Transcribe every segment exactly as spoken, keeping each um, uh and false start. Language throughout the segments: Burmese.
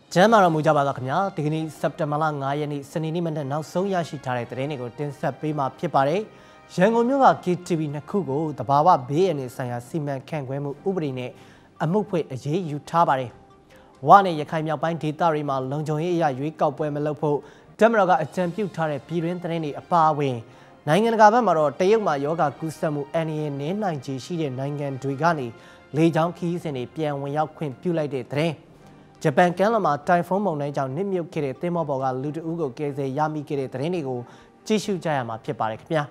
ကျမ်းမာတော်မူကြပါသောခင်ဗျာဒီကနေ့စက်တင်ဘာလ၅ရက်နေ့စနေနေ့မနက်နောက်ဆုံးရရှိထားတဲ့သတင်းတွေကိုတင်ဆက်ပေးမှာဖြစ်ပါတယ်ရန်ကုန်မြို့က K T V နှစ်ခုကိုတဘာဝဘေးအန္တရာယ်ဆိုင်ရာစီမံခန့်ခွဲမှုဥပဒေနဲ့အမှုဖွင့်အရေးယူထားပါတယ်ဝါနဲ့ရခိုင်မြောက်ပိုင်းဒေသတွေမှာလုံခြုံရေးအရာရွေးကောက်ပွဲမလုပ်ဖို့တပ်မတော်ကအကြံပြုထားတဲ့ပြည်တွင်းသတင်းတွေအပါအဝင်နိုင်ငံတကာဘက်မှာတော့တရုတ်မှာယောဂကူးစက်မှုအန္တရာယ်နည်းနိုင်ခြေရှိတဲ့နိုင်ငံတွေကနေလေကြောင်းခရီးစဉ်တွေပြန်ဝင်ရောက်ခွင့်ပြုလိုက်တဲ့သတင်းဂျပန်ကမ်းလွန်မှာတိုင်ဖုန်းမုန်တိုင်းကြောင့်နစ်မြုပ်ခဲ့တဲ့သင်္ဘောပေါ်ကလူတအုပ်ကိုကယ်ဆယ်ရမိခဲ့တဲ့သတင်းတွေကိုကြည့်ရှုကြရမှာဖြစ်ပါတယ်ခင်ဗျာ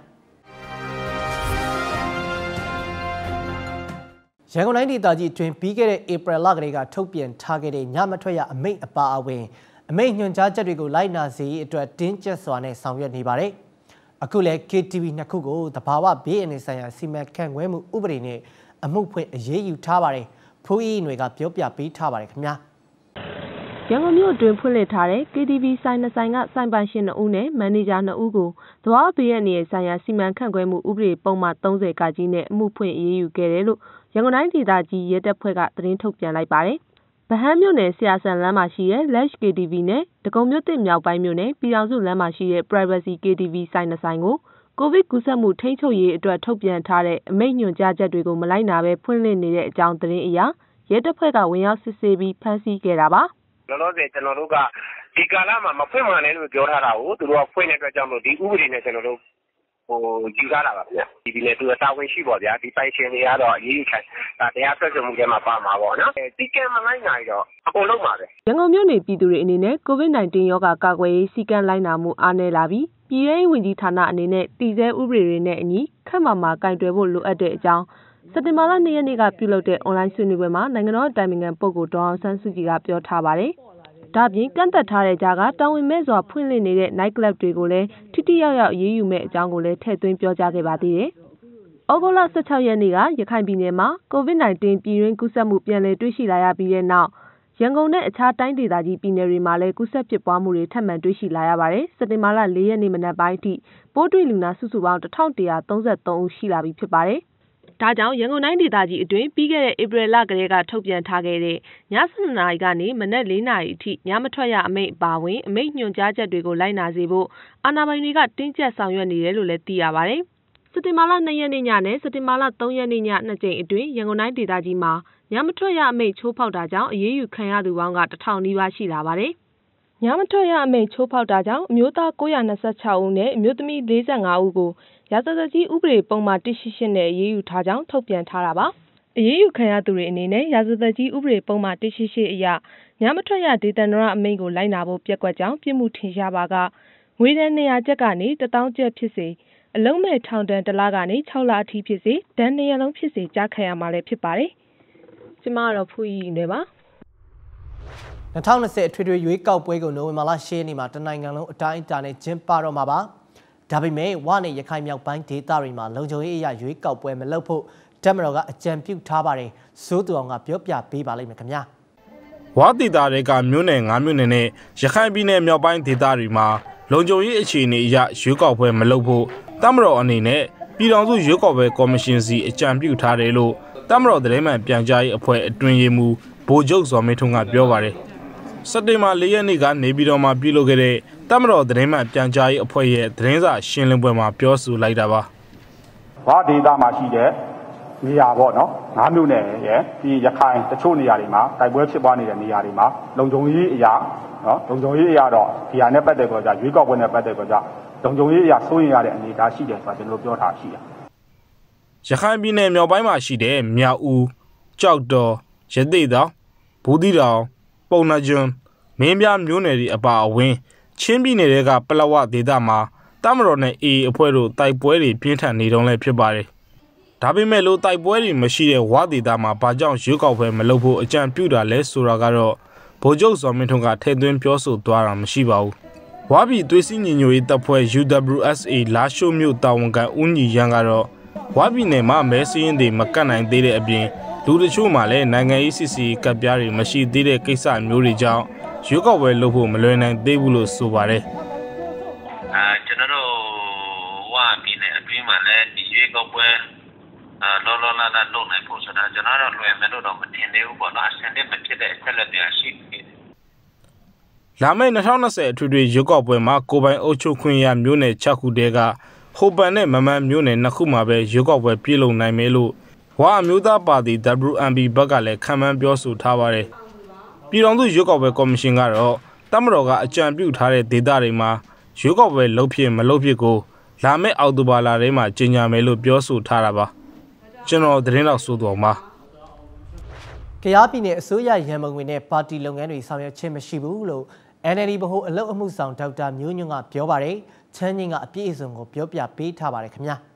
ရန်ကုန်တိုင်းဒေသကြီးအတွင်းပြီးခဲ့တဲ့ဧပြီလကလေးကထုတ်ပြန်ထားခဲ့တဲ့ညမထွက်ရအမိန့်အပါအဝင်အမိန့်ညွှန်ကြားချက်တွေကိုလိုက်နာစေရေးအတွက်တင်းကျပ်စွာနဲ့ဆောင်ရွက်နေပါတယ်အခုလည်း K T V နှစ်ခုကိုတဘာဝဘေးအန္တရာယ်ဆိုင်ရာစီမံခန့်ခွဲမှုဥပဒေနဲ့အမှုဖွင့်အရေးယူထားပါတယ်ဖူးအီးတွေကပြောပြပေးထားပါတယ်ခင်ဗျာရန်ကုန်မြို့အတွင်းဖွင့်လှစ်ထားတဲ့ K T V ဆိုင်နှစ်ဆိုင်ကဆိုင်ပိုင်ရှင်နှစ်ဦးနဲ့မန်နေဂျာနှစ်ဦးကိုသဘာဝဘေးအန္တရာယ်ဆိုင်ရာစီမံခန့်ခွဲမှုဥပဒေပုံမှန်၃၀ကကြီးနဲ့အမှုဖွင့်အရေးယူခဲ့တယ်လို့ရန်ကုန်တိုင်းဒေသကြီးရဲတပ်ဖွဲ့ကသတင်းထုတ်ပြန်လိုက်ပါတယ်။ဗဟန်းမြို့နယ်ဆရာဆန်လမ်းမှာရှိတဲ့ Lash K T V နဲ့ဒဂုံမြို့သစ်မြောက်ပိုင်းမြို့နယ်ပြည်တော်စုလမ်းမှာရှိတဲ့ Privacy K T V ဆိုင်နှစ်ဆိုင်ကိုကိုဗစ်ကူးစက်မှုထိန်းချုပ်ရေးအတွက်ထုတ်ပြန်ထားတဲ့အမိန့်ညွှန်ကြားချက်တွေကိုမလိုက်နာဘဲဖွင့်လှစ်နေတဲ့အကြောင်းသတင်းအရရဲတပ်ဖွဲ့ကဝင်ရောက်စစ်ဆေးပြီးဖမ်းဆီးခဲ့တာပါ။လောလောဆယ်ကျွန်တော်တို့ကဒီကာလမှာမဖွင့်မှန်းလည်းလို့ပြောထားတာကိုသူတို့ကဖွင့်တဲ့အတွက်ကြောင့်မို့ဒီဥပဒေနဲ့ကျွန်တော်တို့ဟိုယူထားတာပါဗျာဒီဒီနဲ့သူတာဝန်ရှိပါဗျာဒီပိုင်ရှင်တွေကတော့အရေးယူခံဒါတရားစွဲဆိုမှုထဲမှာပါမှာပေါ့နော်ဒီကံမလိုက်နိုင်တော့အကုန်လုံးပါပဲရန်ကုန်မြို့နယ်ပြည်သူတွေအနေနဲ့ကိုဗစ်၁၉ ရောဂါကာကွယ်ရေးစည်းကမ်းလိုက်နာမှုအားနည်းလာပြီးပြည်ထောင်စုဝန်ကြီးဌာနအနေနဲ့တည်ဆဲဥပဒေတွေနဲ့အညီခန့်မာမှာကင်တွယ်ဖို့လိုအပ်တဲ့အကြောင်းစက်တင်ဘာလ၂ရက်နေ့ကပြုလုပ်တဲ့အွန်လိုင်းဆွေးနွေးပွဲမှာနိုင်ငံတော်အတိုင်ပင်ခံပုဂ္ဂိုလ်ဒေါ်အောင်ဆန်းစုကြည်ကပြောထားပါတယ်။ဒါပြင်ကန့်သက်ထားတဲ့ကြားကတာဝန်မဲ့စွာဖွင့်လှစ်နေတဲ့ night club တွေကိုလည်းထိထိရောက်ရောက်အရေးယူမဲ့အကြောင်းကိုလည်းထည့်သွင်းပြောကြားခဲ့ပါသေးတယ်။ဩဂုတ်လ၁၆ရက်နေ့ကရခိုင်ပြည်နယ်မှာကိုဗစ်၁၉ပြည်တွင်းကူးစက်မှုပြန်လည်တွေ့ရှိလာရပြီးတဲ့နောက်ရန်ကုန်နဲ့အခြားတိုင်းဒေသကြီးပြည်နယ်တွေမှာလည်းကူးစက်ဖြစ်ပွားမှုတွေထပ်မံတွေ့ရှိလာရပါတယ်။စက်တင်ဘာလ၄ရက်နေ့မနက်ပိုင်းအထိပိုးတွေ့လူနာစုစုပေါင်းတစ်ထောင်တစ်ရာသုံးဆယ်သုံးဦးရှိလာပြီဖြစ်ပါတယ်။ဒါကြောင့်ရန်ကုန်တိုင်းဒေသကြီးအတွင်းပြီးခဲ့တဲ့ဧပြီလကလေးကထုတ်ပြန်ထားခဲ့တဲ့ည၁၂နာရီကနေမနက်၄နာရီအထိညမထွက်ရအမိန့်အပါအဝင်အမိန့်ညွှန်ကြားချက်တွေကိုလိုက်နာစေဖို့အာဏာပိုင်တွေကတင်းကျပ်ဆောင်ရွက်နေတယ်လို့လည်းသိရပါတယ်။စက်တင်ဘာလ၂ရက်နေ့ညနဲ့စက်တင်ဘာလ၃ရက်နေ့ညနှစ်ကြိမ်အတွင်းရန်ကုန်တိုင်းဒေသကြီးမှာညမထွက်ရအမိန့်ချိုးဖောက်တာကြောင့်အရေးယူခံရသူပေါင်းကတစ်ထောင်နီးပါးရှိလာပါတယ်။ညမထွက်ရအမိန့်ချိုးဖောက်တာကြောင့်အမျိုးသား၉၂၆ဦးနဲ့အမျိုးသမီး၄၅ဦးကိုရာဇသတ်ကြီးဥပဒေပုံမှန်တစ်ရှိရှိနဲ့အရေးယူထားကြောင်းထုတ်ပြန်ထားတာပါ။အရေးယူခံရသူတွေအနေနဲ့ရာဇသတ်ကြီးဥပဒေပုံမှန်တစ်ရှိရှိအရညမထွက်ရဒေသန္တရအမိန့်ကိုလိုက်နာဖို့ပြက်ကွက်ကြောင်းပြစ်မှုထင်ရှားပါကငွေဒဏ်၂ရာကျပ်ကနေတစ်သောင်းကျပ်ဖြစ်စေအလုံးမဲ့ထောင်ဒဏ်တစ်လကနေ၆လအထိဖြစ်စေဒဏ်နှစ်ရလုံးဖြစ်စေကြားခံရမှာလည်းဖြစ်ပါတယ်။ကျမကတော့ဖူးရီနေပါ၂၀၂၀အထွေထွေရွေးကောက်ပွဲကိုနိုဝင်ဘာလ၈ရက်နေ့မှာတနိုင်ငံလုံးအတိုင်းအတာနဲ့ကျင်းပတော့မှာပါဒါပေမဲ့ဝနဲ့ရခိုင်မြောက်ပိုင်းဒေသတွေမှာလုံခြုံရေးအရာရွေးကောက်ပွဲမလုပ်ဖို့တပ်မတော်ကအကြံပြုထားပါတယ်စိုးသူအောင်ကပြောပြပေးပါလိမ့်မယ်ခင်ဗျာဝဒေသတွေကမြို့နယ်၅မြို့နယ်နဲ့ရခိုင်ပြည်နယ်မြောက်ပိုင်းဒေသတွေမှာလုံခြုံရေးအခြေအနေအရရွေးကောက်ပွဲမလုပ်ဖို့တပ်မတော်အနေနဲ့ပြည်ထောင်စုရွေးကောက်ပွဲကော်မရှင်စီအကြံပြုထားတယ်လို့တပ်မတော်သတင်းမှန်ပြန်ကြားရေးအဖွဲ့အတွင်းရေးမှူးဗိုလ်ချုပ်ဇော်မင်းထွန်းကပြောပါတယ်စက်တင်ဘာ၄ရက်နေ့ကနေပြည်တော်မှာပြုလုပ်ခဲ့တဲ့တပ်မတော်သတင်းမှန်ပြန်ကြားရေးအဖွဲ့ရဲ့သတင်းစာရှင်းလင်းပွဲမှာပြောဆိုလိုက်တာပါဝဒေသမှာရှိတဲ့နေရာပေါ့နော်ငါးမြို့နယ်ရဲ့ဒီရခိုင်တချို့နေရာတွေမှာတိုက်ပွဲဖြစ်ပွားနေတဲ့နေရာတွေမှာလုံခြုံရေးအရာနော်လုံခြုံရေးအရာတော့ဒီဟာနဲ့ပတ်သက်ကြရွေးကောက်ပွဲနဲ့ပတ်သက်ကြလုံခြုံရေးအရာစိုးရင်ရတဲ့အနေအထားရှိတယ်ဆိုတာကျွန်တော်ပြောထားရှိတယ်ရခိုင်ပြည်နယ်မြောက်ပိုင်းမှာရှိတဲ့မြောက်ဦးကြောက်တော်ရသေ့တောင်ဘူးသီးတောင်ပုံနှကျွန်းမင်းပြမြို့နယ်တွေအပါအဝင်ချင်းပြည်နယ်တွေကပလောဝဒေသမှာတပ်မတော်နဲ့ အေအေ အဖွဲ့တို့တိုက်ပွဲတွေပြင်းထန်နေတုန်းလည်းဖြစ်ပါတယ်။ဒါပေမဲ့လို့တိုက်ပွဲတွေမရှိတဲ့ဝဒေသမှာဘာကြောင့်ရွေးကောက်ပွဲမလုပ်ဖို့အကြံပြုတာလဲဆိုတာကတော့ဗိုလ်ချုပ်ဇော်မင်းထွန်းကထည့်သွင်းပြောဆိုသွားတာမရှိပါဘူး။ဝါပြည်သွေးစည်းညီညွတ်ရေးတပ်ဖွဲ့ U W S A လာရှိုးမြို့တာဝန်ခံဦးညီရန်ကတော့ဝါပြည်နယ်မှာမဲစည်းရင်တွေမကတ်နိုင်သေးတဲ့အပြင်လူတချို့မှလည်းနိုင်ငံရေးစစ်စီကပ်ပြားတွေမရှိသေးတဲ့ကိစ္စမျိုးတွေကြောင့်ရွေးကောက်ပွဲလုပ်ဖို့မလွယ်နိုင်သေးဘူးလို့ဆိုပါတယ်။အာကျွန်တော်တို့ဝါပြည်နယ်အတွင်းမှာလည်းဒီရွေးကောက်ပွဲအာလောလောလာလာလုပ်နိုင်ဖို့ဆိုတာကျွန်တော်တို့လွယ်မယ်လို့တော့မထင်သေးဘူးပေါ့နော်အဆင်သင့်မဖြစ်တဲ့အချက်လက်တွေရှိနေတယ်။လာမယ့်၂၀၂၀အထွေထွေရွေးကောက်ပွဲမှာကိုပိုင်အုပ်ချုပ်ခွင့်ရမျိုးနယ်၆ခုတည်းကဟိုပန်နဲ့မမန်မျိုးနယ်နှစ်ခုမှာပဲရွေးကောက်ပွဲပြုလုပ်နိုင်မယ်လို့ဝါအမျိုးသားပါတီ W M P ဘက်ကလည်းခံမှန်းပြောဆိုထားပါတယ်။ပြည်ထောင်စုရွေးကောက်ပွဲကော်မရှင်ကတော့တပ်မတော်ကအကြံပြုထားတဲ့ဒေသတွေမှာရွေးကောက်ပွဲလုပ်ဖြစ်မလုပ်ဖြစ်ကိုလာမယ့်အောက်တိုဘာလထဲမှာကြေညာမယ်လို့ပြောဆိုထားတာပါ။ကျွန်တော်သတင်းတော်စိုးတော်မှာကယားပြည်နယ်အစိုးရရန်ပုံငွေနဲ့ပါတီလုပ်ငန်းတွေဆောင်ရွက်ခြင်းမရှိဘူးလို့ N L D ဗဟိုအလုပ်အမှုဆောင်ဒေါက်တာမျိုးညွန့်ကပြောပါတယ်။ချမ်းငင်းကအပြည့်အစုံကိုပြောပြပေးထားပါတယ်ခင်ဗျာ။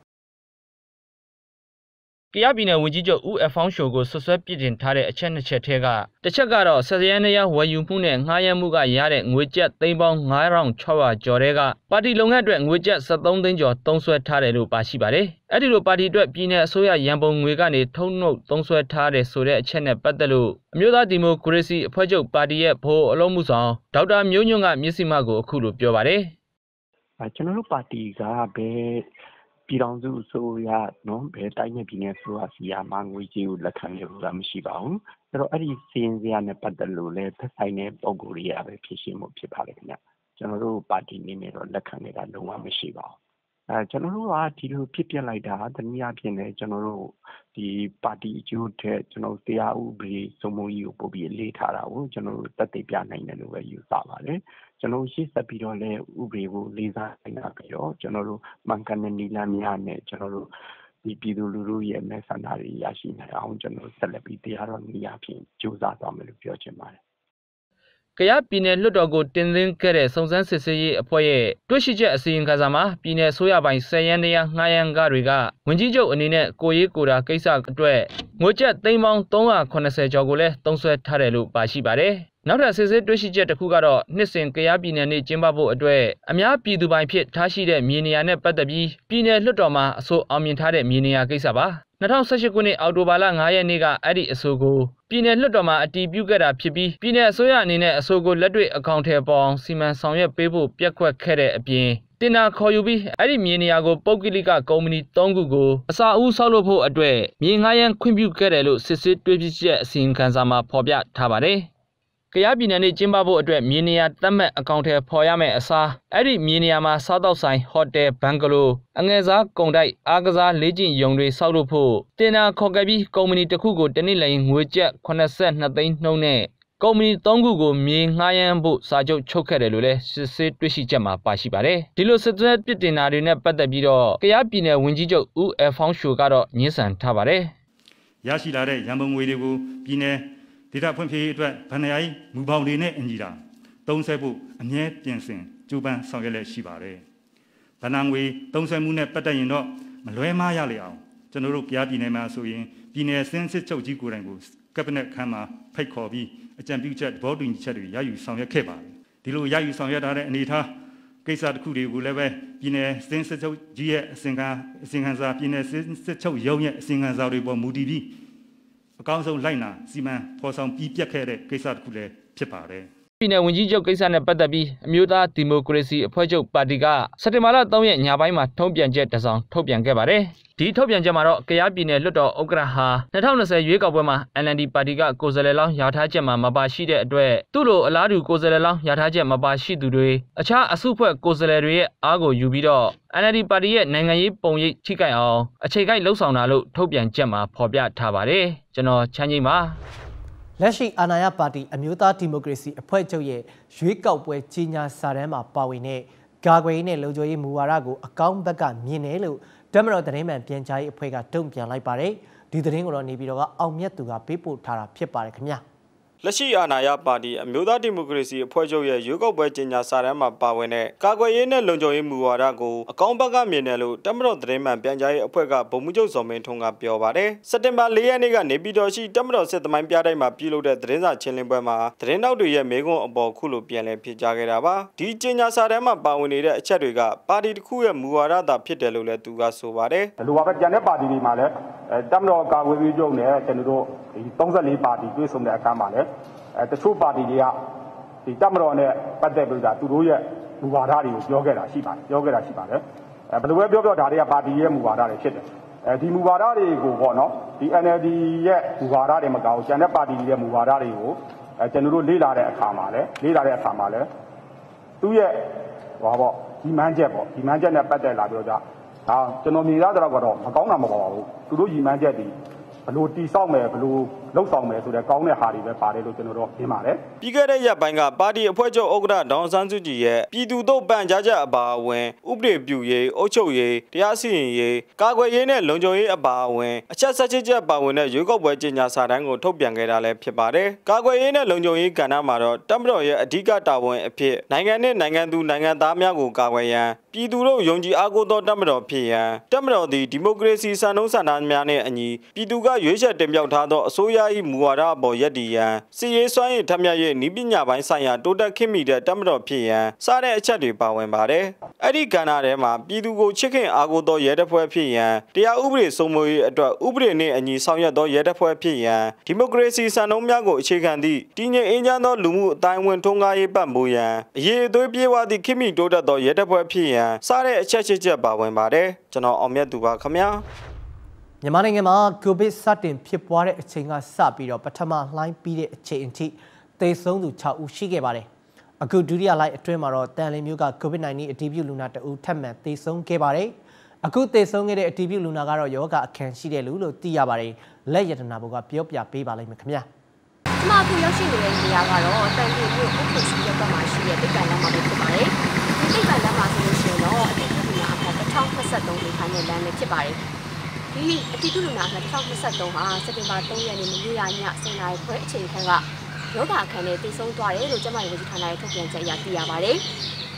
ကယားပြည်နယ်ဝန်ကြီးချုပ်ဦးအဖောင်းရှိုကိုဆွဆွဲပြစ်တင်ထားတဲ့အချက်နှစ်ချက်ထဲကတစ်ချက်ကတော့ဆက်စရန်နေရဝယ်ယူမှုနဲ့ငှားရမ်းမှုကရတဲ့ငွေကျပ်သိန်းပေါင်း၅ထောင်၆ရာကျော်တဲ့ကပါတီလုပ်ငန်းအတွက်ငွေကျပ်၁၃သိန်းကျော်သုံးစွဲထားတယ်လို့ပါရှိပါတယ်။အဲ့ဒီလိုပါတီအတွက်ပြည်내အစိုးရရန်ပုံငွေကနေထုံနှုတ်သုံးစွဲထားတယ်ဆိုတဲ့အချက်နဲ့ပတ်သက်လို့အမျိုးသားဒီမိုကရေစီအဖွဲ့ချုပ်ပါတီရဲ့ဗဟိုအလုပ်မှုဆောင်ဒေါက်တာမျိုးညွန့်ကမျက်စိမှကိုအခုလိုပြောပါတယ်။အဲကျွန်တော်တို့ပါတီကဘယ်ပြည်ထောင်စုအစိုးရနော်ဘယ်တိုင်းနဲ့ပြည်နယ်အစိုးရစီယာမှာငွေကြေးကိုလက်ခံရဘူးလားမရှိပါဘူး။အဲ့တော့အဲ့ဒီစီရင်စရာနဲ့ပတ်သက်လို့လည်းသက်ဆိုင်တဲ့ပုံကိုယ်တွေကပဲဖြစ်ရှင်းမှုဖြစ်ပါလေခင်ဗျ။ကျွန်တော်တို့ပါတီနေနဲ့တော့လက်ခံနေတာလုံးဝမရှိပါဘူး။အဲကျွန်တော်တို့ကဒီလိုဖြစ်ပြလိုက်တာတနည်းအားဖြင့်လည်းကျွန်တော်တို့ဒီပါတီအကျိုးထက်ကျွန်တော်တရားဥပဒေစိုးမိုးရေးကိုပို့ပြီးလေးထားတာကိုကျွန်တော်တို့သက်သေပြနိုင်တယ်လို့ပဲယူဆပါတယ်။ကျွန်တော်ရှေ့ဆက်ပြီးတော့လည်းဥပဒေကိုလေးစားနိုင်တာပြီးတော့ကျွန်တော်တို့မှန်ကန်တဲ့နည်းလမ်းများနဲ့ကျွန်တော်တို့ဒီပြည်သူလူထုရဲ့မဲဆန္ဒတွေရရှိနိုင်အောင်ကျွန်တော်ဆက်လက်ပြီးတရားတော်နည်းအားဖြင့်ကြိုးစားသွားမယ်လို့ပြောချင်ပါတယ်ကယားပြည်နယ်လွှတ်တော်ကိုတင်သွင်းခဲ့တဲ့စုံစမ်းစစ်ဆေးရေးအဖွဲ့ရဲ့တွေ့ရှိချက်အစီရင်ခံစာမှာပြည်နယ်ဆိုရပိုင်းဆယ်ရန်တရားငှားရမ်းကားတွေကဝန်ကြီးချုပ်အနေနဲ့ကိုရေးကိုတာကိစ္စအတွက်ငွေကျပ်သိန်းပေါင်း၃၇၀ကျော်ကိုလည်းသုံးစွဲထားတယ်လို့ပါရှိပါတယ်။နောက်ထပ်စစ်ဆေးတွေ့ရှိချက်တစ်ခုကတော့နှစ်စဉ်ကယားပြည်နယ်နေ့ကျင်းပဖို့အတွက်အများပြည်သူပိုင်ဖြစ်ထားရှိတဲ့မြေနေရာနဲ့ပတ်သက်ပြီးပြည်နယ်လွှတ်တော်မှာအဆိုအောင်မြင်ထားတဲ့မြေနေရာကိစ္စပါ။၂၀၁၈ခုနှစ်အောက်တိုဘာလ၅ရက်နေ့ကအဲ့ဒီအဆိုကိုပြည်နယ်လွှတ်တော်မှာအတည်ပြုခဲ့တာဖြစ်ပြီးပြည်နယ်အစိုးရအနေနဲ့အဆိုကိုလက်တွေ့အကောင့်ထဲပေါ်အောင်စီမံဆောင်ရွက်ပေးဖို့ပြက်ကွက်ခဲ့တဲ့အပြင်တင်နာခေါ်ယူပြီးအဲ့ဒီမြေနေရာကိုပုဂ္ဂလိကကုမ္ပဏီ၃ခုကိုအစာအုပ်ဆောက်လုပ်ဖို့အတွက်မြေငှားရမ်းခွင့်ပြုခဲ့တယ်လို့စစ်ဆေးတွေ့ရှိချက်အစီရင်ခံစာမှာဖော်ပြထားပါတယ်။ကယားပြည်နယ်နေ့ကျင်းပဖို့အတွက်မြေနေရာသတ်မှတ်အကောင့်ထဲပေါ်ရမယ့်အစားအဲ့ဒီမြေနေရာမှာစားတောက်ဆိုင်ဟိုတယ်ဘန်ဂလိုအငယ်စားကုန်တိုက်အားကစားလေ့ကျင့်ရုံတွေဆောက်လုပ်ဖို့တင်နာခေါ်ခဲ့ပြီးကုမ္ပဏီတစ်ခုကိုတနည်းလငွေကျပ်၈၂သိန်းနှုန်းနဲ့ကုမ္ပဏီ၃ခုကိုမြေငှားရမ်းဖို့စာချုပ်ချုပ်ခဲ့တယ်လို့လည်းစစ်ဆေးတွေ့ရှိချက်မှာပါရှိပါတယ်။ဒီလိုစစ်ဆေးပြစ်တင်တာတွေနဲ့ပတ်သက်ပြီးတော့ကယားပြည်နယ်ဝန်ကြီးချုပ်ဦးအဖောင်းရှိုကတော့ညှင်းဆန်ထားပါတယ်။ရရှိလာတဲ့ရန်ပုံငွေတွေကိုပြည်နယ်ဒေသဖွံ့ဖြိုးရေးအတွက်ဗဏ္ဍာရေးမူပေါင်းတွေနဲ့အညီတာသုံးစွဲဖို့အမြဲပြင်ဆင်ကြိုးပမ်းဆောင်ရွက်လက်ရှိပါတယ်။ဗဏ္ဍာငွေသုံးစွဲမှုနဲ့ပတ်သက်ရင်တော့မလွဲမှားရလေအောင်ကျွန်တော်တို့ကြားပြည်နယ်မှာဆိုရင်ပြည်နယ်စင်းစစ်ချုပ်ကြီးကိုယ်တိုင်ကိုကက်ဘိနက်ခန်းမှာဖိတ်ခေါ်ပြီးအကြံပြုချက်ဘောတူညီချက်တွေရယူဆောင်ရွက်ခဲ့ပါတယ်။ဒီလိုရယူဆောင်ရွက်ထားတဲ့အနေအထားကိစ္စတစ်ခုတွေကိုလည်းပဲပြည်နယ်စင်းစစ်ချုပ်ကြီးရဲ့အစဉ်ခံအစဉ်ခံစာပြည်နယ်စင်းစစ်ချုပ်ရုံးရဲ့အစဉ်ခံစာတွေပေါ်မူတည်ပြီးအကောင်းဆုံးလိုက်နာစီမံဖော်ဆောင်ပြီးပြတ်ခဲ့တဲ့ကိစ္စတစ်ခုလည်းဖြစ်ပါတယ်။ပြည်နယ်ဝန်ကြီးချုပ်ကိစ္စနဲ့ပတ်သက်ပြီးအမျိုးသားဒီမိုကရေစီအဖွဲ့ချုပ်ပါတီကစက်တင်ဘာလ၃ရက်ညပိုင်းမှာထုတ်ပြန်ချက်တစ်စောင်ထုတ်ပြန်ခဲ့ပါတယ်။ဒီထုတ်ပြန်ချက်မှာတော့ကယားပြည်နယ်လွှတ်တော်ဥက္ကဋ္ဌဟာ၂၀၂၀ရွေးကောက်ပွဲမှာ N L D ပါတီကကိုယ်စားလှယ်လောင်းရထားချက်မှာမပါရှိတဲ့အတွက်သူ့လိုအလားတူကိုယ်စားလှယ်လောင်းရထားချက်မပါရှိသူတွေအခြားအစုအဖွဲ့ကိုယ်စားလှယ်တွေရဲ့အားကိုယူပြီးတော့ N L D ပါတီရဲ့နိုင်ငံရေးပုံရိပ်ထိခိုက်အောင်အခြေခိုက်လှုံ့ဆော်တာလို့ထုတ်ပြန်ချက်မှာဖော်ပြထားပါတယ်။ကျွန်တော်ချမ်းကြီးပါလက်ရှိအာဏာရပါတီအမျိုးသားဒီမိုကရေစီအဖွဲ့ချုပ်ရဲ့ရွေးကောက်ပွဲကြီးညာစာတမ်းမှာပါဝင်တဲ့ကာကွယ်ရေးနဲ့လုံခြုံရေးမူဝါဒကိုအကောင့်ဘက်ကမြင်တယ်လို့တပ်မတော်သတင်းမှန်ပြန်ကြားရေးအဖွဲ့ကတုံ့ပြန်လိုက်ပါတယ်ဒီသတင်းကိုတော့နေပြည်တော်ကအောင်မြတ်သူကပေးပို့ထားတာဖြစ်ပါတယ်ခင်ဗျာလက်ရှိအာဏာရပါတီအမျိုးသားဒီမိုကရေစီအဖွဲ့ချုပ်ရဲ့ရွေးကောက်ပွဲကြေညာစာတမ်းမှာပါဝင်တဲ့ကာကွယ်ရေးနဲ့လုံခြုံရေးမူဝါဒကိုအကောင့်ဘက်ကမြင်တယ်လို့တပ်မတော်သတင်းမှန်ပြန်ကြားရေးအဖွဲ့ကဗိုလ်မှူးချုပ်ဇော်မင်းထွန်းကပြောပါတယ်စက်တင်ဘာ၄ရက်နေ့ကနေပြည်တော်ရှိတပ်မတော်စစ်သမိုင်းပြတိုင်းမှာပြုလုပ်တဲ့သတင်းစာချင်းလင်းပွဲမှာသတင်းတောက်တွေရဲ့မေးခွန်းအပေါ်ခုလိုပြန်လည်ဖြေကြားခဲ့တာပါဒီကြေညာစာတမ်းမှာပါဝင်နေတဲ့အချက်တွေကပါတီတစ်ခုရဲ့မူဝါဒသာဖြစ်တယ်လို့လည်းသူကဆိုပါတယ်လူပါပဲကျန်တဲ့ပါတီတွေမှာလည်းတပ်မတော်ကာကွယ်ရေးချုပ်နဲ့ကျွန်တော်တို့ဒီ၃၄ပါတီတွေ့ဆုံတဲ့အခါမှာလည်းအဲတချို့ပါတီတွေကဒီတပ်မတော်နဲ့ပတ်သက်ပြီးတာသူတို့ရဲ့မူဝါဒတွေကိုပြောခဲ့တာရှိပါတယ်ပြောခဲ့တာရှိပါတယ်အဲဘယ်လိုပဲပြောပြောဒါတွေကပါတီရဲ့မူဝါဒတွေဖြစ်တယ်အဲဒီမူဝါဒတွေကိုပေါ့နော်ဒီ N L D ရဲ့မူဝါဒတွေမကောင်းကျန်တဲ့ပါတီတွေရဲ့မူဝါဒတွေကိုအဲအဲကျွန်တော်တို့လေ့လာတဲ့အခါမှာလည်းလေ့လာတဲ့အခါမှာလည်းသူ့ရဲ့ဟောပေါ့ဒီမှန်းချက်ပေါ့ဒီမှန်းချက်နဲ့ပတ်သက်လာပြီးတော့ဒါကျွန်တော်မြင်ရတဲ့တော့မကောင်းတာမပါဘူးသူတို့ဒီမှန်းချက်ဒီဘလို့တီဆောက်မယ်ဘလို့လှုပ်ဆောင်မယ်ဆိုတဲ့ကောင်းတဲ့ဟာတွေပဲပါတယ်လို့ကျွန်တော်တို့မြင်ပါတယ်ပြီးခဲ့တဲ့ရက်ပိုင်းကပါတီအဖွဲ့ချုပ်ဥက္ကဋ္ဌဒေါအောင်ဆန်းစုကြည်ရဲ့ပြည်သူ့တို့ပန်ကြားချက်အပါအဝင်ဥပဒေပြုရေးအုပ်ချုပ်ရေးတရားစီရင်ရေးကာကွယ်ရေးနဲ့လုံခြုံရေးအပါအဝင်အချက်ဆက်ချက်ပါဝင်တဲ့ရွေးကောက်ပွဲကြေညာစာတမ်းကိုထုတ်ပြန်ခဲ့တာလည်းဖြစ်ပါတယ်ကာကွယ်ရေးနဲ့လုံခြုံရေးကဏ္ဍမှာတော့တပ်မတော်ရဲ့အဓိကတာဝန်အဖြစ်နိုင်ငံနဲ့နိုင်ငံသူနိုင်ငံသားများကိုကာကွယ်ရန်ပြည်သူတို့ယုံကြည်အားကိုးသောတပ်မတော်ဖြစ်ရန်တပ်မတော်သည်ဒီမိုကရေစီစံနှုန်းစံနှုန်းများနဲ့အညီပြည်သူကရွေးချယ်တင်မြှောက်ထားသောအစိုးရ၏မူဝါဒအပေါ်ယက်တည်ရန်စီရေးစွမ်းရည်ထက်မြက်ရေးနည်းပညာပိုင်းဆိုင်ရာတိုးတက်ခင်မီတဲ့တပ်မတော်ဖြစ်ရန်စတဲ့အချက်တွေပါဝင်ပါတယ်။အဲ့ဒီကဏ္ဍထဲမှာပြည်သူကိုချစ်ခင်အားကိုးသောရဲတပ်ဖွဲ့ဖြစ်ရန်တရားဥပဒေစိုးမိုးရေးအတွက်ဥပဒေနှင့်အညီဆောင်ရွက်သောရဲတပ်ဖွဲ့ဖြစ်ရန်ဒီမိုကရေစီစံနှုန်းများကိုအခြေခံသည့်တည်ငြိမ်အေးချမ်းသောလူမှုအတိုင်းအဝန်ထွန်းကားရေးပတ်မိုးရန်အရေးအသွေးပြေဝသည့်ခင်မီတိုးတက်သောရဲတပ်ဖွဲ့ဖြစ်ရန်စတဲ့အချက်ချက်ချက်ပါဝင်ပါတယ်။ကျွန်တော်အောင်မြတ်သူပါခင်ဗျာ။မြန်မာနိုင်ငံမှာကိုဗစ်စတင်ဖြစ်ပွားတဲ့အချိန်ကစပြီးတော့ပထမလှိုင်းပြီးတဲ့အချိန်အထိသေဆုံးသူ၆ဦးရှိခဲ့ပါတယ်။အခုဒုတိယလှိုင်းအတွင်းမှာတော့တန်လင်းမြို့ကကိုဗစ်နာইンအတည်ပြုလူနာတဦးထပ်မံသေဆုံးခဲ့ပါတယ်။အခုသေဆုံးခဲ့တဲ့အတည်ပြုလူနာကတော့ယောဂအခန်းရှိတယ်လို့သိရပါတယ်။လက်ရတနာဘုကပြောပြပေးပါလိမ့်မယ်ခင်ဗျာ။ဒီမှာအခုရောက်ရှိနေတဲ့နေရာကတော့တန်လင်းမြို့ဥပဒေရှိရပ်ကွက်မှာရှိတဲ့တိတ်ကန်လမ်းမှာဖြစ်ပါတယ်။ဒီတိတ်ကန်လမ်းမှာဆိုလို့ရှိရင်တော့အတည်ပြုလူနာအခန်းတစ်ထောင်နှစ်ဆယ့်သုံးလေးခန်းနဲ့လမ်းနဲ့ဖြစ်ပါတယ်။ဒီအတည်ပြုလူနာနှစ်ထောင်နှစ်ဆယ့်သုံးဟာစက်တင်ဘာသုံးရက်နေ့မနေ့ကညဆယ်နာရီခွဲအချိန်ခန့်ကယောဂအခန်းနဲ့တည်ဆုံးသွားတယ်လို့ကျန်းမာရေးဝန်ကြီးဌာနရဲ့ထုတ်ပြန်ချက်အရသိရပါတယ်။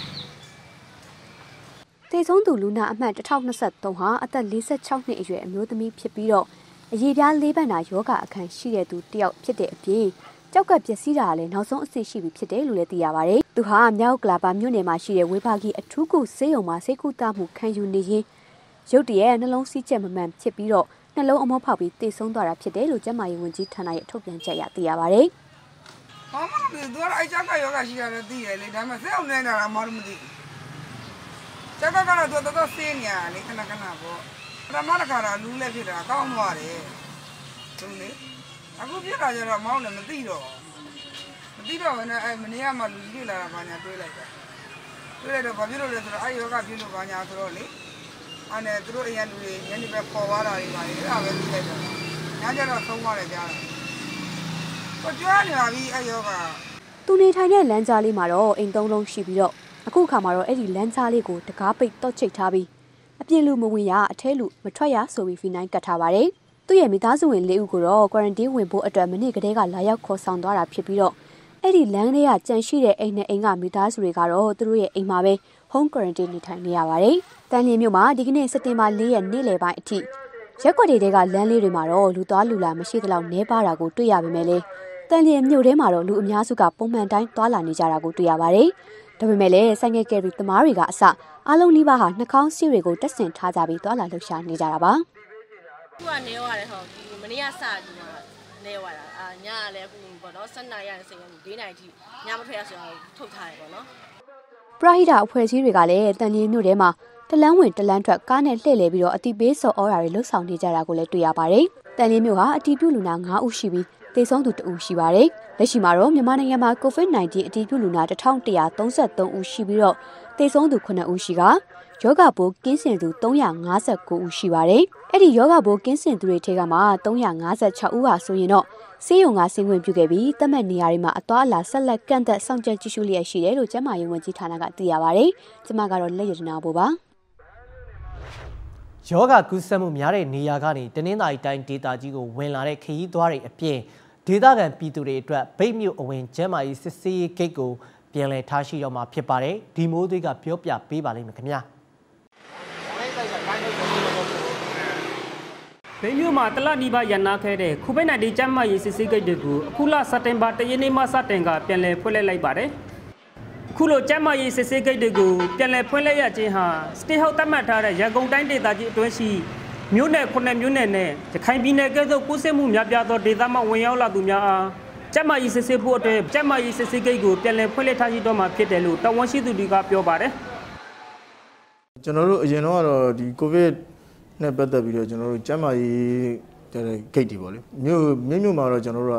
တည်ဆုံးသူလူနာအမှတ်တစ်ထောင်နှစ်ဆယ့်သုံးဟာအသက်၄၆နှစ်အရွယ်အမျိုးသမီးဖြစ်ပြီးတော့အရေးပြားလေးပတ်နာယောဂအခန်းရှိတဲ့သူတယောက်ဖြစ်တဲ့အပြင်ကြောက်ကပျက်စီးတာလည်းနောက်ဆုံးအဆင့်ရှိပြီဖြစ်တယ်လို့လည်းသိရပါတယ်။သူဟာမြောက်ကလာပါမြို့နယ်မှာရှိတဲ့ဝေဘာဂီအထူးကုဆေးရုံမှာဆေးကုသမှုခံယူနေရင်ရုတ်တရက်နှလုံးစီးချက်မမှန်ဖြစ်ပြီးတော့နှလုံးအမောဖောက်ပြီးသေဆုံးသွားတာဖြစ်တယ်လို့ကျန်းမာရေးဝန်ကြီးဌာနရဲ့ထုတ်ပြန်ချက်အရသိရပါတယ်။ဘာမှမသိဘူး။သူကအဲ့ကြောက်ကယောဂရှိရတယ်သိရတယ်လေ။ဒါပေမဲ့ဆေးအောင်နေတာကမှမသိဘူး။ကြောက်ကကတော့သူတော်တော်ဆေးနေရလေခဏခဏပေါ့။ပထမတစ်ခါတော့လူးလက်ဖြစ်တာကောင်းသွားတယ်။သူလေအခုဖြစ်တာကျတော့မောင်းလည်းမသိတော့မသိတော့ဘဲနဲ့အဲ့မနေ့ကမှလူကြီးလာတာဘာညာတွေးလိုက်တာ။တွေးလိုက်တော့ဘာဖြစ်လို့လဲဆိုတော့အဲ့ယောဂဖြစ်လို့ဘာညာဆိုတော့လေအဲ့နဲ့သူတို့အရင်လူတွေညနေပဲပေါ်သွားတာတွေပါလေအဲ့ဒါပဲသိလိုက်တော့ညကျတော့ဆုံးသွားတယ်ကြားတယ်ကိုကြွားနေပါပြီအဲ့ယောဂသူနေထိုင်တဲ့လမ်းကြားလေးမှာတော့အိမ်သုံးလုံးရှိပြီးတော့အခုခါမှာတော့အဲ့ဒီလမ်းကြားလေးကိုတကားပိတ်တော့ချိတ်ထားပြီးအပြင်လူမဝင်ရအထဲလူမထွက်ရဆိုပြီးဖီနိုင်းကတ်ထားပါတယ်သူ့ရဲ့မိသားစုဝင်လေးဦးကိုတော့ quarantine ဝင်ဖို့အတွက်မနေ့ကတည်းကလာရောက်ခေါ်ဆောင်သွားတာဖြစ်ပြီးတော့အဲ့ဒီလမ်းလေးကကြန့်ရှိတဲ့အိမ်နဲ့အိမ်ကမိသားစုတွေကတော့သူတို့ရဲ့အိမ်မှာပဲ home quarantine နေထိုင်နေရပါတယ်။တန်လျင်မြို့မှာဒီကနေ့စက်တင်ဘာ၄ရက်နေ့လယ်ပိုင်းအထိရက်ွက်တွေကလမ်းလေးတွေမှာတော့လူသွားလူလာမရှိသလောက်နှဲပါတာကိုတွေ့ရပေမဲ့လည်းတန်လျင်မြို့ထဲမှာတော့လူအများစုကပုံမှန်တိုင်းသွားလာနေကြတာကိုတွေ့ရပါတယ်။ဒါပေမဲ့လည်းဆိုင်ငယ်ကယ်ရီသမားတွေကအစအားလုံးနှိပါဟာနှာခေါင်းစီးတွေကိုတက်ဆင်ထားကြပြီးသွားလာလှုပ်ရှားနေကြတာပါ။ခုကနေရောရတယ်ဟောဒီမနေ့ကစဒီမှာနေရတာအာညကလည်းအခုပေါ့နော်၁၂နာရီရစိန်ကနေ၄နာရီထိညမထွက်ရဆိုတော့ထုတ်ထားတယ်ပေါ့နော်ပရဟိတအဖွဲ့အစည်းတွေကလည်းတန်လျင်မြို့ထဲမှာတလန်းဝင်တလန်းထွက်ကားနဲ့လှည့်လည်ပြီးတော့အတိပေးစော်ဩရာတွေလှုပ်ဆောင်နေကြတာကိုလည်းတွေ့ရပါတယ်။တန်လျင်မြို့ဟာအတီးပြုလူနာ၅ဦးရှိပြီးသေဆုံးသူတဦးရှိပါတယ်။လက်ရှိမှာတော့မြန်မာနိုင်ငံမှာ ကိုဗစ်နိုင်တင်းအတီးပြုလူနာတစ်ထောင်တစ်ရာသုံးဆယ့်သုံးဦးရှိပြီးတော့သေဆုံးသူခုနှစ်ဦးရှိကယောဂပိုးကင်းစင်သူသုံးရာ၅ဆယ့်ကိုဦးရှိပါတယ်။အဲ့ဒီယောဂပိုးကင်းစင်သူတွေထဲကမှသုံးရာ၅ဆယ့်၆ဦးဟာဆိုရင်တော့ဆေးရုံကဆင်းခွင့်ပြုခဲ့ပြီးတတ်မှတ်နေရာတွေမှာအသွားအလာဆက်လက်ကန့်သက်စောင့်ကြပ်ကြည့်ရှုလျက်ရှိတယ်လို့ကျန်းမာရေးဝန်ကြီးဌာနကသိရပါတယ်။ကျွန်မကတော့လက်ရတနာပို့ပါ။ယောဂကူးစက်မှုများတဲ့နေရာကနေတနင်္သာရီတိုင်းဒေသကြီးကိုဝင်လာတဲ့ခရီးသွားတွေအပြင်ဒေသခံပြည်သူတွေအတွက်ဗိတ်မြို့အဝင်ကျန်းမာရေးစစ်ဆေးရေးဂိတ်ကိုပြန်လည်ထားရှိတော့မှာဖြစ်ပါတယ်။ဒီမိုးသွေးကပြောပြပေးပါလိမ့်မယ်ခင်ဗျာ။ဗိတ်မြို့မှာတလနီးပါးရန်နာခဲ့တဲ့ကိုဗစ်နိုင်တင်းကျန်းမာရေးစစ်ဆေးဂိတ်တွေကိုအခုလစက်တင်ဘာ၁ရက်နေ့မှစတင်ကပြန်လည်ဖွင့်လှစ်လိုက်ပါတယ်။အခုလိုကျန်းမာရေးစစ်ဆေးဂိတ်တွေကိုပြန်လည်ဖွင့်လှစ်ရခြင်းဟာစတေးဟောက်သတ်မှတ်ထားတဲ့ရန်ကုန်တိုင်းဒေသကြီးအတွင်းရှိမြို့နယ်ခုနှစ်မြို့နယ်နဲ့ရခိုင်ပြည်နယ်ကဲ့သို့ကူးစက်မှုများပြားသောဒေသမှဝင်ရောက်လာသူများအားကျန်းမာရေးစစ်ဆေးဖို့အတွက်ကျန်းမာရေးစစ်ဆေးဂိတ်ကိုပြန်လည်ဖွင့်လှစ်ထားရှိတော့မှာဖြစ်တယ်လို့တာဝန်ရှိသူတွေကပြောပါတယ်။ကျွန်တော်တို့အရင်တော့ကတော့ဒီကိုဗစ်နဲ့ပတ်သက်ပြီးတော့ကျွန်တော်တို့ကျန်းမာရေးဂိတ်တွေပေါ့လေမြို့မြို့မြို့မှာတော့ကျွန်တော်တို့က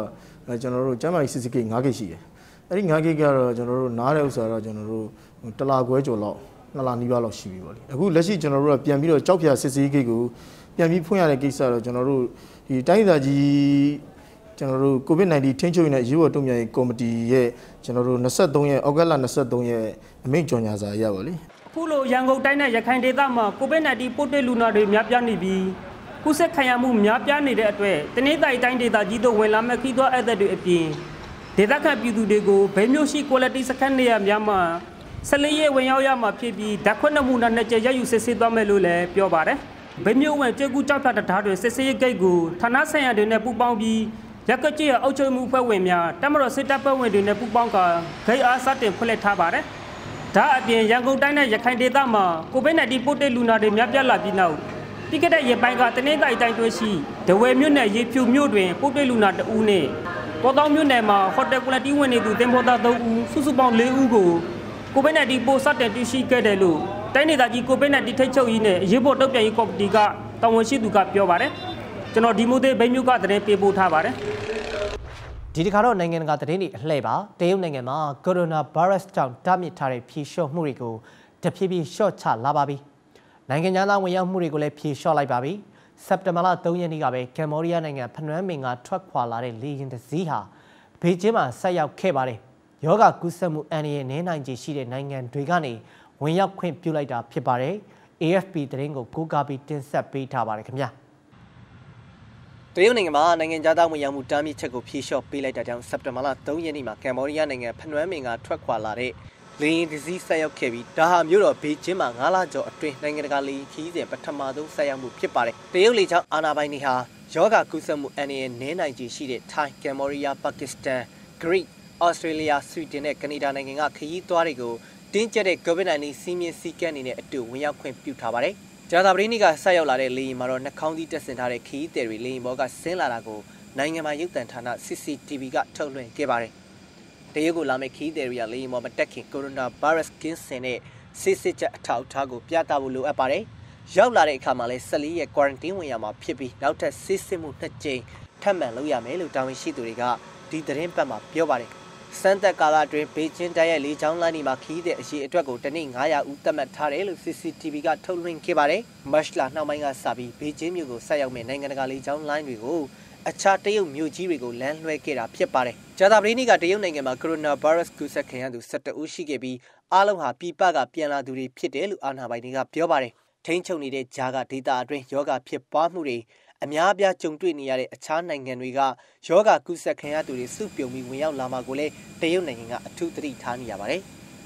အဲကျွန်တော်တို့ကျမ်းမာရေးစစ်စစ်ကိတ်၅ကိတ်ရှိတယ်အဲ့ဒီ၅ကိတ်ကတော့ကျွန်တော်တို့နားတဲ့ဥစ္စာတော့ကျွန်တော်တို့တလာခွဲကျော်လောက်နှစ်လနီးပါးလောက်ရှိပြီပေါ့လေအခုလက်ရှိကျွန်တော်တို့ကပြန်ပြီးတော့ကြောက်ဖြာစစ်စစ်ကိတ်ကိုပြန်ပြီးဖွင့်ရတဲ့ကိစ္စတော့ကျွန်တော်တို့ဒီတိုင်းဒေသကြီးကျွန်တော်တို့ COVID 19 ထိန်းချုပ်ရေးနဲ့ရေးပေါ်တုံ့ပြန်ရေးကော်မတီရဲ့ကျွန်တော်တို့၂၃ရက်ဩဂတ်လ၂၃ရက်အမိန့်ကြော်ညာစာရပါလေခုလိုရန်ကုန်တိုင်းနဲ့ရခိုင်ဒေသမှာ COVID 19 ပိုးတွေ့လူနာတွေများပြားနေပြီးကုသခံရမှုများပြားနေတဲ့အတွက်တနင်္သာရီတိုင်းဒေသကြီးတို့ဝင်လာမဲ့ခီးသွွားဧည့်သည်တွေအပြင်ဒေသခံပြည်သူတွေကိုဗိမ်းမြို့ရှိ quality စခန်းနေရာများမှာဆက်လက်ရေးဝင်ရောက်ရမှာဖြစ်ပြီးဓာတ်ခွက်နမူနာနဲ့ကြရယူစစ်ဆေးသွားမယ်လို့လည်းပြောပါတယ်ဗိမ်းမြို့ဝင်ကျေကူကြောက်ဖြတ်တရားတွေစစ်ဆေးရေးဂိတ်ကိုဌာနဆိုင်ရာတွေနဲ့ပူးပေါင်းပြီးရက်ကကြီးအုပ်ချုပ်မှုဖွဲ့ဝင်များတမတော်စစ်တပ်ဖွဲ့ဝင်တွေနဲ့ပူးပေါင်းကဂိတ်အားစတင်ဖွင့်လှစ်ထားပါတယ်ဒါအပြင်ရန်ကုန်တိုင်းနဲ့ရခိုင်ဒေသမှာ COVID 19 ပိုးတွေ့လူနာတွေများပြားလာပြီးနောက်ပြီးခဲ့တဲ့ရက်ပိုင်းကတနင်္သာရီတိုင်းတွင်းရှိဒဝယ်မြို့နယ်ရေဖြူမြို့တွင်ပိုးတွေ့လူနာတဦးနဲ့ပေါ်တောင်မြို့နယ်မှာဟိုတယ်ကွာလတီဝင်နေသူတင်ပေါ်သား၃ဦးစုစုပေါင်း၄ဦးကို COVID 19 ပိုးစတင်တွေ့ရှိခဲ့တယ်လို့တိုင်းဒေသကြီး COVID 19 ထိန်းချုပ်ရေးနဲ့ရေးပေါ်တုံ့ပြန်ရေးကော်မတီကတာဝန်ရှိသူကပြောပါတယ်ကျွန်တော်ဒီမိုသေးဘိမ်းမြို့ကသတင်းပေးပို့ထားပါတယ်ဒီတစ်ခါတော့နိုင်ငံတကာသတင်းတွေအလှည့်ပါတရုတ်နိုင်ငံမှာကိုရိုနာဗိုင်းရပ်စ်ကြောင့်တားမြစ်ထားတဲ့ဖြေလျှော့မှုတွေကိုတဖြည်းဖြည်းလျှော့ချလာပါပြီနိုင်ငံသားဝင်ရောက်မှုတွေကိုလည်းဖြေလျှော့လိုက်ပါပြီစက်တင်ဘာလ၃ရက်နေ့ကပဲကမ္ဘောဒီးယားနိုင်ငံဖနွမ်းပင်ကထွက်ခွာလာတဲ့လေယာဉ်တစ်စီးဟာဘေကျင်းမှာဆက်ရောက်ခဲ့ပါတယ်ယောဂကူးစက်မှုအန္တရာယ်နည်းနိုင်ခြေရှိတဲ့နိုင်ငံတွေကနေဝင်ရောက်ခွင့်ပြုလိုက်တာဖြစ်ပါတယ် A F P သတင်းကိုကိုးကားပြီးတင်ဆက်ပေးထားပါတယ်ခင်ဗျာတရုတ်နိုင်ငံမှာနိုင်ငံသားဝင်ရောက်မှုတားမြစ်ချက်ကိုဖြေလျှော့ပေးလိုက်တာကြောင့်စက်တင်ဘာလ၃ရက်နေ့မှာကမ္ဘောဒီးယားနိုင်ငံဖနွမ်းပင်ကထွက်ခွာလာတဲ့လေယာဉ်တစ်စီးဆက်ရောက်ခဲ့ပြီးဒါဟာမြို့တော်ဘေကျင်းမှာ၅လကျော်အတွင်းနိုင်ငံတကာလေယာဉ်ခရီးစဉ်ပထမဆုံးဆက်ရောက်မှုဖြစ်ပါတယ်တရုတ်လေကြောင်းအာဏာပိုင်တွေဟာယောဂကူးစက်မှုအန္တရာယ်နည်းနိုင်ခြေရှိတဲ့ထိုင်းကမ္ဘောဒီးယားပါကစ္စတန်ဂရိဩစတြေးလျဆွီဒင်နဲ့ကနေဒါနိုင်ငံကခရီးသွားတွေကိုတင်းကျပ်တဲ့ COVID 19 စီးမြင့်စည်းကမ်းတွေနဲ့အတူဝင်ရောက်ခွင့်ပြုထားပါတယ်ဂျာတာပရီနီကဆက်ရောက်လာတဲ့လေယာဉ်မှာတော့နှာခေါင်းစည်းတပ်ဆင်ထားတဲ့ခရီးသည်တွေလေယာဉ်ဘောကဆင်းလာတာကိုနိုင်ငံမှာရုပ်သံဌာန C C T V ကထုတ်လွှင့်ခဲ့ပါတယ်တရုတ်ကိုလာမယ့်ခရီးသည်တွေကလေယာဉ်ပေါ်မတက်ခင်ကိုရိုနာဗိုင်းရပ်စ်ကင်းစင်တဲ့စစ်စစ်ချက်အထောက်အထားကိုပြသဖို့လိုအပ်ပါတယ်ရောက်လာတဲ့အခါမှာလည်း၁၄ရက် quarantine ဝင်ရမှာဖြစ်ပြီးနောက်ထပ်စစ်စစ်မှုနှစ်ကြိမ်ထပ်မံလုပ်ရမယ်လို့တာဝန်ရှိသူတွေကဒီသတင်းပတ်မှာပြောပါတယ်စံတက်ကာလအတွင်းဘေကျင်းတိုင်းရဲ့လေကြောင်းလိုင်းတွေမှာခီးတဲ့အရေးအတွက်ကိုတနေ့၅ရာဦးသတ်မှတ်ထားတယ်လို့ C C T V ကထုတ်လွှင့်ခဲ့ပါတယ်။မတ်လနှောင်းပိုင်းကစပြီးဘေကျင်းမြို့ကိုဆက်ရောက်မဲ့နိုင်ငံတကာလေကြောင်းလိုင်းတွေကိုအခြားတရုတ်မြို့ကြီးတွေကိုလမ်းလွှဲခဲ့တာဖြစ်ပါတယ်။ဂျာတာပရီနီကတရုတ်နိုင်ငံမှာကိုရိုနာဗိုင်းရပ်စ်ကူးစက်ခံရသူ၁၁ဦးရှိခဲ့ပြီးအားလုံးဟာပြည်ပကပြန်လာသူတွေဖြစ်တယ်လို့အာဏာပိုင်တွေကပြောပါတယ်။ထိန်းချုပ်နေတဲ့ဂျာကဒေတာအတွင်းယောဂဖြစ်ပွားမှုတွေအများအပြားကြုံတွေ့နေရတဲ့အခြားနိုင်ငံတွေကယောဂကူးစက်ခံရသူတွေစုပြုံပြီးဝင်ရောက်လာမှာကိုလည်းတရုတ်နိုင်ငံကအထူးသတိထားနေရပါတယ်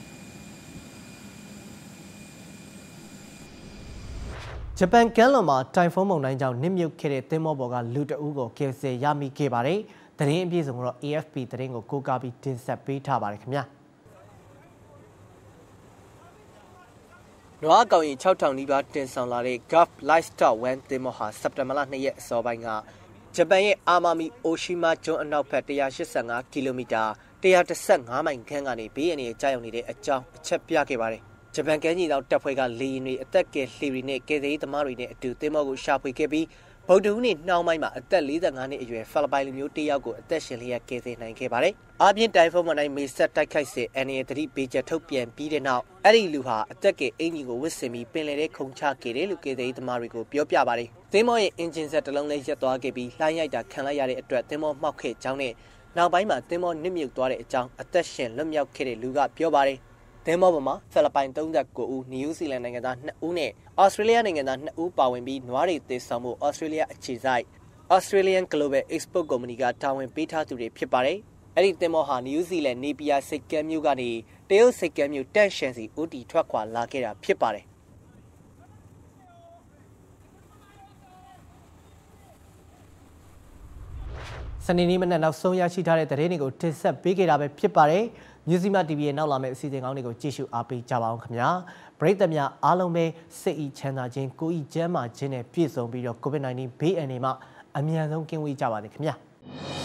။ဂျပန်ကမ်းလွန်မှာတိုင်ဖုန်းမုန်တိုင်းကြောင့်နစ်မြုပ်ခဲ့တဲ့သင်္ဘောပေါ်ကလူတအုပ်ကိုကယ်ဆယ်ရမိခဲ့ပါတယ်။သတင်းအပြည့်စုံကိုတော့ A F P သတင်းကိုကိုးကားပြီးတင်ဆက်ပေးထားပါတယ်ခင်ဗျာ။နွားကောင်ရင်၆ထောင်နီးပါးတင်ဆောင်လာတဲ့ Gulf Livestock One သင်္ဘောဟာစက်တင်ဘာလ၂ရက်အစောပိုင်းကဂျပန်ရဲ့အာမာမီအိုရှိမာကျွန်းအနောက်ဘက်၁၈၅ကီလိုမီတာ၁၁၅မိုင်ခန့်ကနေဘေးအန္တရာယ်ကြာရောက်နေတဲ့အကြောင်းအချက်ပြခဲ့ပါတယ်။ဂျပန်ကမ်းခြေတောင်တပ်ဖွဲ့ကလေယာဉ်တွေအသက်ကယ်လှေတွေနဲ့ကယ်ဆယ်ရေးသမားတွေနဲ့အတူသင်္ဘောကိုရှာဖွေခဲ့ပြီးဗုဒ္ဓဟူးနေ့နှောင်းပိုင်းမှာအသက်၄၅နှစ်အရွယ်ဖိလစ်ပိုင်လူမျိုးတစ်ယောက်ကိုအသက်ရှင်လျက်ကယ်ဆယ်နိုင်ခဲ့ပါတယ်။အားပြင်းတိုင်ဖုန်းမတိုင်းမေဆက်တိုက်ခိုက်စေအန်ရသတိပေးချက်ထုတ်ပြန်ပြီးတဲ့နောက်အဲ့ဒီလူဟာအသက်ကယ်အင်ဂျင်ကိုဝစ်ဆင်ပြီးပင်လယ်ထဲခုန်ချခဲ့တယ်လို့ကယ်ဆယ်ရေးသမားတွေကိုပြောပြပါတယ်။သင်္ဘောရဲ့အင်ဂျင်ဆက်တစ်လုံးလေးရပ်သွားခဲ့ပြီးလှိုင်းရိုက်တာခံလိုက်ရတဲ့အတွက်သင်္ဘောမှောက်ခဲ့ကြောင်းနဲ့နောက်ပိုင်းမှာသင်္ဘောနစ်မြုပ်သွားတဲ့အကြောင်းအသက်ရှင်လွတ်မြောက်ခဲ့တဲ့လူကပြောပါတယ်။သင်္ဘောပေါ်မှာဖိလစ်ပိုင်၃၉ဦးနယူးဇီလန်နိုင်ငံသား၂ဦးနဲ့ဩစတြေးလျနိုင်ငံသား၂ဦးပါဝင်ပြီးနွားတွေသေဆောင်မှုဩစတြေးလျအခြေစိုက် Australian Global Export Company ကတာဝန်ပေးထားသူတွေဖြစ်ပါတယ်။အဲ့ဒီသင်္ဘောဟာနယူးဇီလန်နေပီယာစိတ်ကမ်းမြို့ကနေတရုတ်စိတ်ကမ်းမြို့တန့်ရှန်စီဦးတီထွက်ခွာလာခဲ့တာဖြစ်ပါတယ်။စနေနေ့မနက်နောက်ဆုံးရရှိထားတဲ့သတင်းတွေကိုတင်ဆက်ပေးခဲ့တာပဲဖြစ်ပါတယ်။မြူဇီမာ တီဗီ ရဲ့နောက်လာမယ့်အစီအစဉ်ကောင်းတွေကိုကြည့်ရှုအားပေးကြပါအောင်ခင်ဗျာ။ပရိသတ်များအားလုံးပဲစိတ်ဤချမ်းသာခြင်းကိုယ်ဤကျန်းမာခြင်းနဲ့ပြည့်စုံပြီးတော့ COVID 19 ဘေးအန္တရာယ်မှအမြန်ဆုံးကင်းဝေးကြပါစေခင်ဗျာ။